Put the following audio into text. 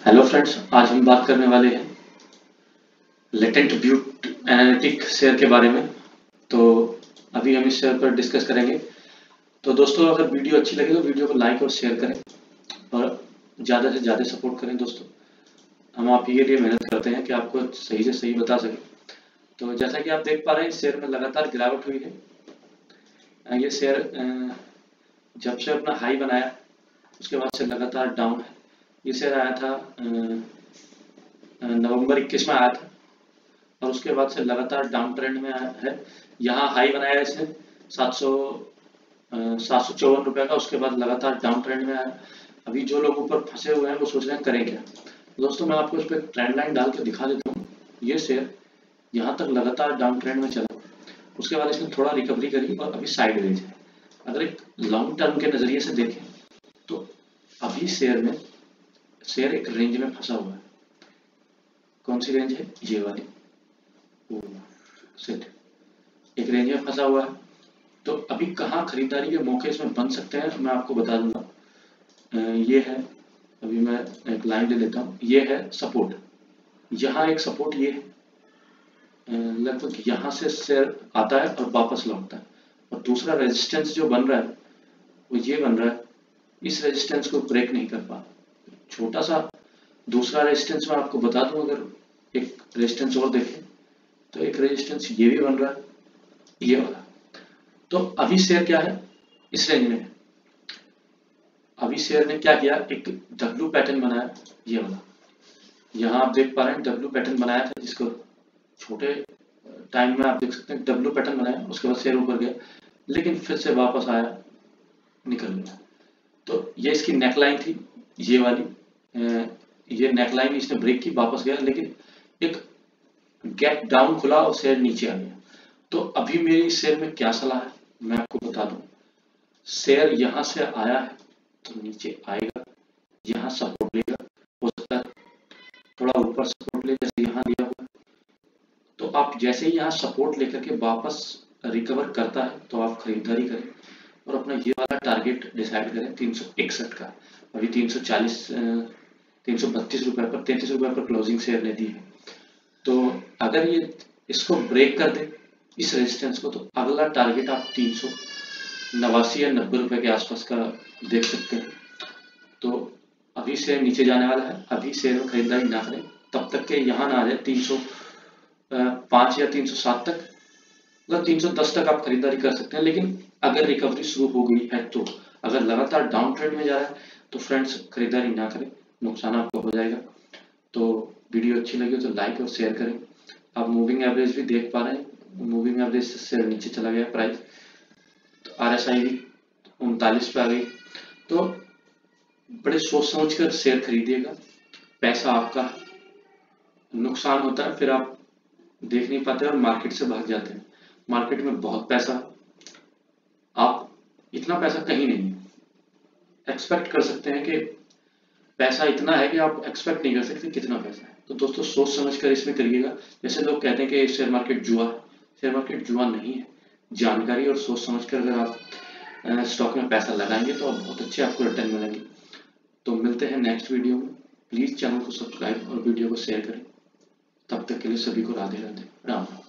Hello friends, आज हम बात करने वाले हैं लेटेंट ब्यूट एनालिटिक शेयर के बारे में। तो अभी हम इस शेयर पर डिस्कस करेंगे। तो दोस्तों, अगर वीडियो अच्छी लगे तो वीडियो को लाइक और शेयर करें और ज़्यादा से ज़्यादा सपोर्ट करें। दोस्तों, हम आप ये लिए मेहनत करते हैं कि आपको सही से सही बता सकें। तो जैसा कि आप देख पा रहे हैं, इस शेयर में लगातार गिरावट हुई है। ये शेयर जब से अपना हाई बनाया उसके बाद से लगातार डाउन है। ये शेयर आया था नवंबर 21 में आया था और उसके बाद से लगातार डाउन ट्रेंड में आया है। यहाँ हाई बनाया इसने 754 रुपए का, उसके बाद लगातार डाउन ट्रेंड में आया। अभी जो लोग ऊपर फंसे हुए हैं वो सोच रहे हैं करें क्या। दोस्तों, मैं आपको इस पर ट्रेंड लाइन डाल के दिखा देता हूँ। ये शेयर यहाँ तक लगातार डाउन ट्रेंड में चला, उसके बाद इसने थोड़ा रिकवरी करी और अभी साइड वेज है। अगर एक लॉन्ग टर्म के नजरिए से देखें तो अभी शेयर एक रेंज में फंसा हुआ है। कौन सी रेंज है? ये वाली सेट एक रेंज में फंसा हुआ है। तो अभी कहाँ खरीदारी के मौके इसमें बन सकते हैं मैं आपको बता दूंगा। ये है, अभी मैं एक लाइन ले लेता हूँ। ये है सपोर्ट, यहाँ एक सपोर्ट ये है, लगभग यहाँ से शेयर आता है और वापस लौटता है। और दूसरा रेजिस्टेंस जो बन रहा है वो ये बन रहा है, इस रेजिस्टेंस को ब्रेक नहीं कर पा। छोटा सा दूसरा रेजिस्टेंस मैं आपको बता दूं, अगर एक रेजिस्टेंस और देखें तो एक रेजिस्टेंस ये भी बन रहा है, ये वाला। तो अभी शेयर क्या है, इस रेंज में। अभी शेयर ने क्या किया, एक डब्ल्यू पैटर्न बनाया, ये वाला। यहाँ आप देख पा रहे हैं डब्ल्यू पैटर्न बनाया था, जिसको छोटे टाइम में आप देख सकते हैं डब्ल्यू पैटर्न बनाया, उसके बाद शेयर ऊपर गया लेकिन फिर से वापस आया, निकल गया। तो ये इसकी नेकलाइन थी, ये वाली। ये नेकलाइन इसने ब्रेक की, वापस गया, लेकिन एक गैप डाउन खुला और शेयर नीचे आ गया। तो अभी मेरी शेयर में क्या सलाह है मैं आपको बता दूं। शेयर यहां से आया है तो नीचे आएगा, यहाँ सपोर्ट लेगा, हो सकता है थोड़ा ऊपर सपोर्ट ले, जैसे यहाँ लिया हुआ। तो आप जैसे ही यहाँ सपोर्ट लेकर के वापस रिकवर करता है तो आप खरीदारी करें और अपना ये वाला टारगेट डिसाइड करें 361 का। अभी 332 रुपए पर, 33 रुपए पर क्लोजिंग शेयर ने दी है। तो अगर ये इसको ब्रेक कर दे इस रेजिस्टेंस को, तो अगला टारगेट आप 389 या 90 रुपए के आसपास का देख सकते हैं। तो अभी शेयर नीचे जाने वाला है, अभी शेयर में खरीदारी ना करें तब तक के यहाँ ना आ जाए 305 या 307 तक। मतलब 310 तक आप खरीदारी कर सकते हैं, लेकिन अगर रिकवरी शुरू हो गई है तो। अगर लगातार डाउन ट्रेंड में जा रहा है तो फ्रेंड्स खरीदारी ना करें, नुकसान आपको हो जाएगा। तो वीडियो अच्छी लगी तो लाइक और शेयर करें। आप मूविंग एवरेज भी देख पा रहे हैं, मूविंग एवरेज से शेयर नीचे चला गया प्राइस। तो RSI भी 39 पे आ गई। तो बड़े सोच समझ कर शेयर खरीदिएगा, पैसा आपका। नुकसान होता है फिर आप देख नहीं पाते और मार्केट से भाग जाते हैं। मार्केट में बहुत पैसा, आप इतना पैसा कहीं नहीं एक्सपेक्ट कर सकते हैं कि पैसा इतना है कि आप एक्सपेक्ट नहीं कर सकते कितना पैसा है। तो दोस्तों, सोच समझ कर इसमें करिएगा। जैसे लोग कहते हैं कि शेयर मार्केट जुआ है, शेयर मार्केट जुआ नहीं है। जानकारी और सोच समझ कर अगर आप स्टॉक में पैसा लगाएंगे तो बहुत अच्छे आपको रिटर्न मिलेंगे। तो मिलते हैं नेक्स्ट वीडियो में। प्लीज चैनल को सब्सक्राइब और वीडियो को शेयर करें। तब तक के लिए सभी को राधे राधे, राम राम।